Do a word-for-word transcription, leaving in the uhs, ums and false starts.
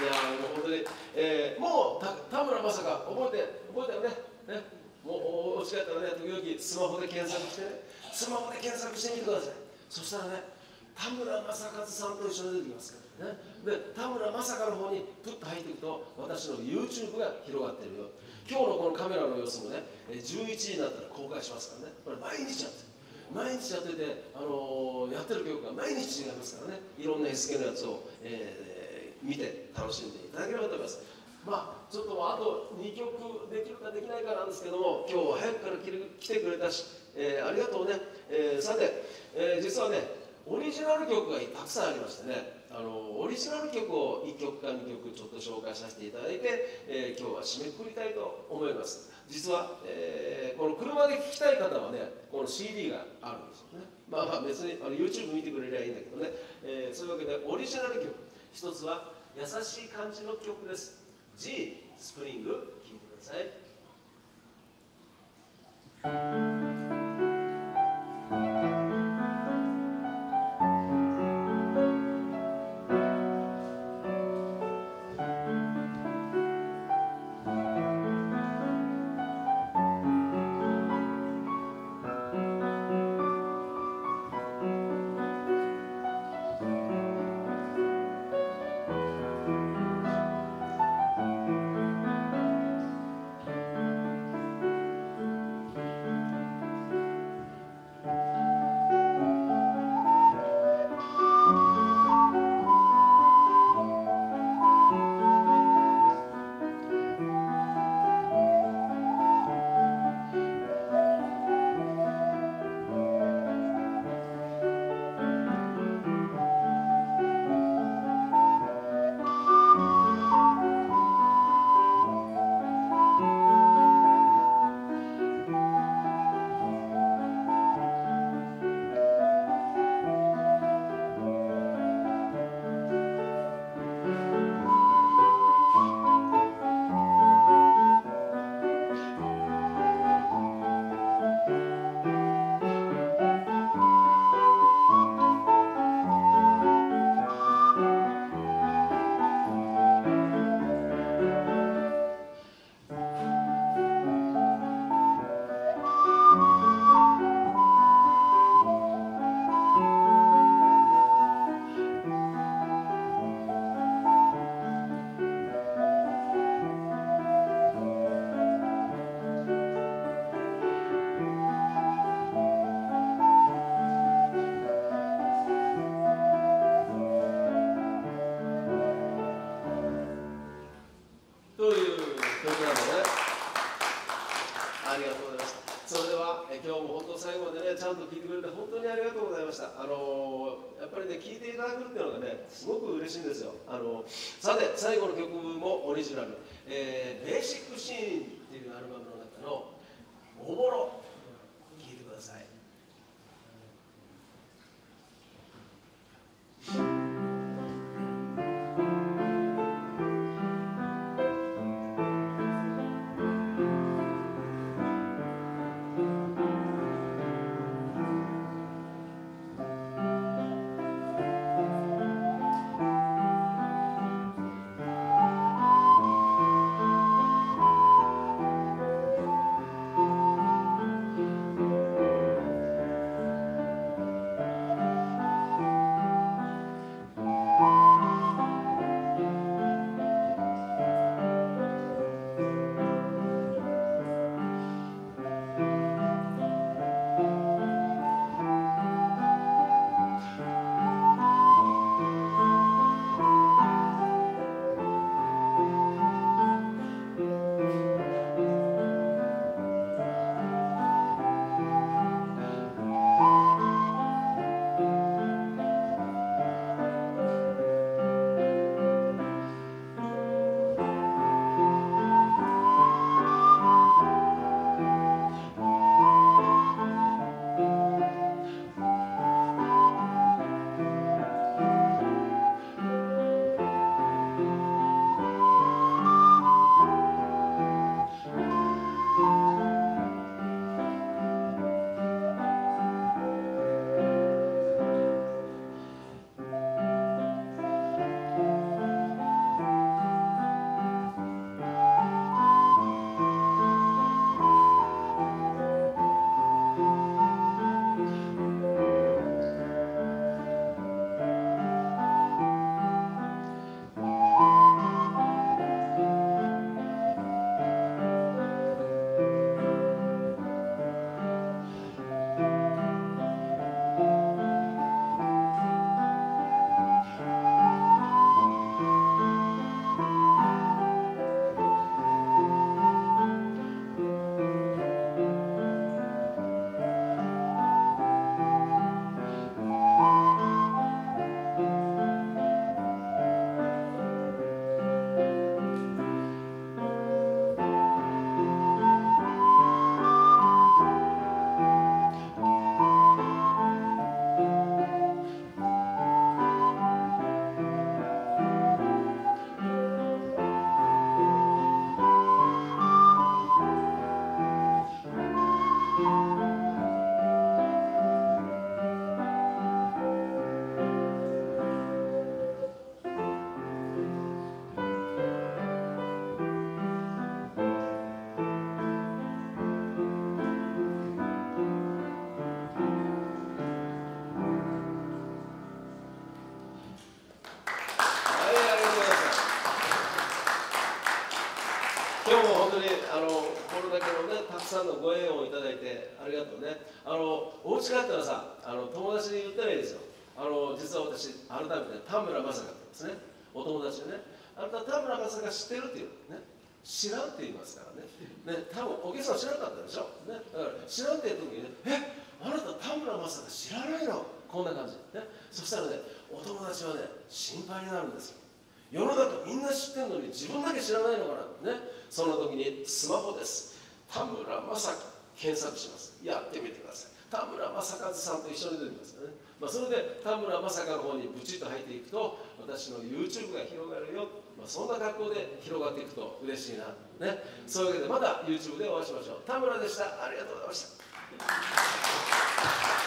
いやーもう本当に、えー、もうた田村正が覚えて覚えたよね。ね、もうお家帰ったらね、時々スマホで検索してね、スマホで検索してみてください。そしたらね、田村正和さんと一緒に出てきますからね。で、田村正和の方にプッと入っていくと、私の YouTube が広がってるよ。今日のこのカメラの様子もね、じゅういちじになったら公開しますからね。これ毎日やってる。毎日やってて、あのー、やってる曲が毎日違いますからね。いろんな エスケー のやつを、えー、見て楽しんでいただければと思います。まあ、ちょっとあとにきょくできるかできないかなんですけども、今日は早くから来てくれたし、えー、ありがとうね。えー、さて、えー、実はね、オリジナル曲がたくさんありましてね、あのオリジナル曲をいっきょくかにきょくちょっと紹介させていただいて、えー、今日は締めくくりたいと思います。実は、えー、この車で聴きたい方はね、この シーディー があるんですよね。まあまあ別にあの YouTube 見てくれればいいんだけどね、えー、そういうわけでオリジナル曲、一つは優しい感じの曲です。 G スプリング、聴いてください。という曲なので、ありがとうございました。それではえ今日も本当最後までねちゃんと聴いてくれて本当にありがとうございました。あのー、やっぱりね聴いていただくっていうのがねすごく嬉しいんですよ。あのー、さて最後の曲もオリジナル、えー、ベーシックシーンっていうアルバムの中の「おぼろ」聴いてください。 くさんのご縁をいただいてありがとうね。あのお家帰ったらさ、あの友達に言ったらいいですよ。あの実は私改めて田村正香ってですね、お友達でね、あなた田村正香知ってるっていうね、知らんって言いますからね。ね、多分お客さん知らなかったでしょ。ね、だから知らんって言う時にね、え、あなた田村正香知らないの？こんな感じね。そしたらね、お友達はね、心配になるんですよ。世の中みんな知ってるのに自分だけ知らないのかなね。その時にスマホです。田村正香検索します。やってみてください。田村正和さんと一緒に出てきますよね。まあ、それで田村正香の方にブチッと入っていくと、私の YouTube が広がるよ。まあ、そんな格好で広がっていくと嬉しいな。ね。そういうわけでまた YouTube でお会いしましょう。田村でした。ありがとうございました。